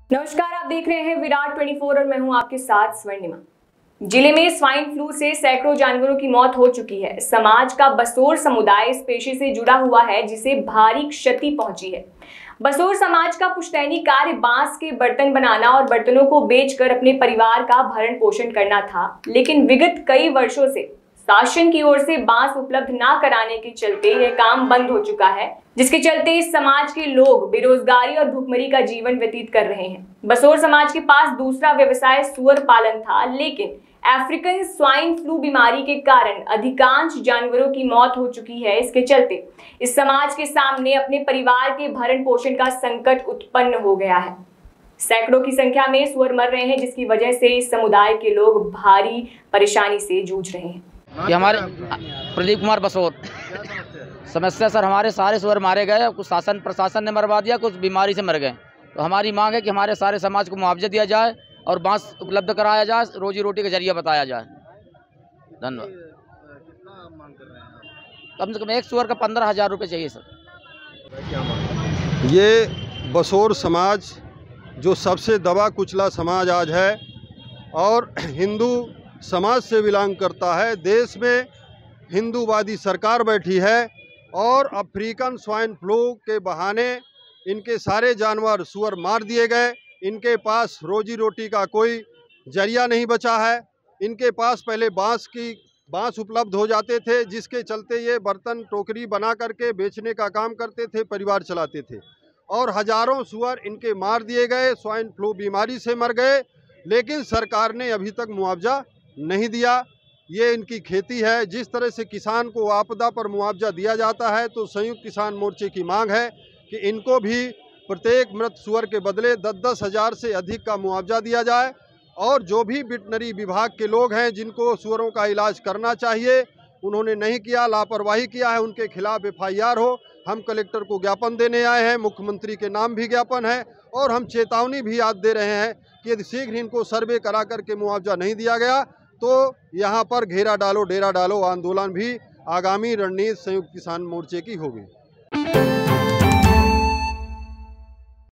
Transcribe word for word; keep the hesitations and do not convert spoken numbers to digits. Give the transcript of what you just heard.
नमस्कार, आप देख रहे हैं विराट चौबीस और मैं हूं आपके साथ स्वर्णिमा। जिले में स्वाइन फ्लू से सैकड़ों जानवरों की मौत हो चुकी है। समाज का बसोर समुदाय इस पेशे से जुड़ा हुआ है, जिसे भारी क्षति पहुंची है। बसोर समाज का पुश्तैनी कार्य बांस के बर्तन बनाना और बर्तनों को बेचकर अपने परिवार का भरण पोषण करना था, लेकिन विगत कई वर्षों से शासन की ओर से बांस उपलब्ध न कराने के चलते यह काम बंद हो चुका है, जिसके चलते इस समाज के लोग बेरोजगारी और भूखमरी का जीवन व्यतीत कर रहे हैं। बसोर समाज के पास दूसरा व्यवसाय सुअर पालन था, लेकिन अफ्रीकन स्वाइन फ्लू बीमारी के कारण अधिकांश जानवरों की मौत हो चुकी है। इसके चलते इस समाज के सामने अपने परिवार के भरण पोषण का संकट उत्पन्न हो गया है। सैकड़ों की संख्या में सुअर मर रहे हैं, जिसकी वजह से इस समुदाय के लोग भारी परेशानी से जूझ रहे हैं। ये हमारे प्रदीप कुमार बसोर समस्या सर, हमारे सारे सुअर मारे गए। कुछ शासन प्रशासन ने मरवा दिया, कुछ बीमारी से मर गए। तो हमारी मांग है कि हमारे सारे समाज को मुआवजा दिया जाए और बांस उपलब्ध कराया जाए, रोजी रोटी का जरिया बताया जाए। धन्यवाद। कम से कम एक सुअर का पंद्रह हजार रुपये चाहिए सर। ये बसोर समाज जो सबसे दबा कुचला समाज आज है और हिंदू समाज से बिलोंग करता है। देश में हिंदूवादी सरकार बैठी है और अफ्रीकन स्वाइन फ्लू के बहाने इनके सारे जानवर सुअर मार दिए गए। इनके पास रोजी रोटी का कोई जरिया नहीं बचा है। इनके पास पहले बांस की बांस उपलब्ध हो जाते थे, जिसके चलते ये बर्तन टोकरी बना करके बेचने का काम करते थे, परिवार चलाते थे। और हजारों सुअर इनके मार दिए गए, स्वाइन फ्लू बीमारी से मर गए, लेकिन सरकार ने अभी तक मुआवजा नहीं दिया। ये इनकी खेती है। जिस तरह से किसान को आपदा पर मुआवजा दिया जाता है, तो संयुक्त किसान मोर्चे की मांग है कि इनको भी प्रत्येक मृत सुअर के बदले दस दस हजार से अधिक का मुआवजा दिया जाए। और जो भी वेटनरी विभाग के लोग हैं जिनको सुअरों का इलाज करना चाहिए, उन्होंने नहीं किया, लापरवाही किया है, उनके खिलाफ एफ आई आर हो। हम कलेक्टर को ज्ञापन देने आए हैं, मुख्यमंत्री के नाम भी ज्ञापन है और हम चेतावनी भी आज दे रहे हैं कि यदि शीघ्र इनको सर्वे करा करके मुआवजा नहीं दिया गया तो यहाँ पर घेरा डालो डेरा डालो आंदोलन भी आगामी रणनीति संयुक्त किसान मोर्चे की होगी।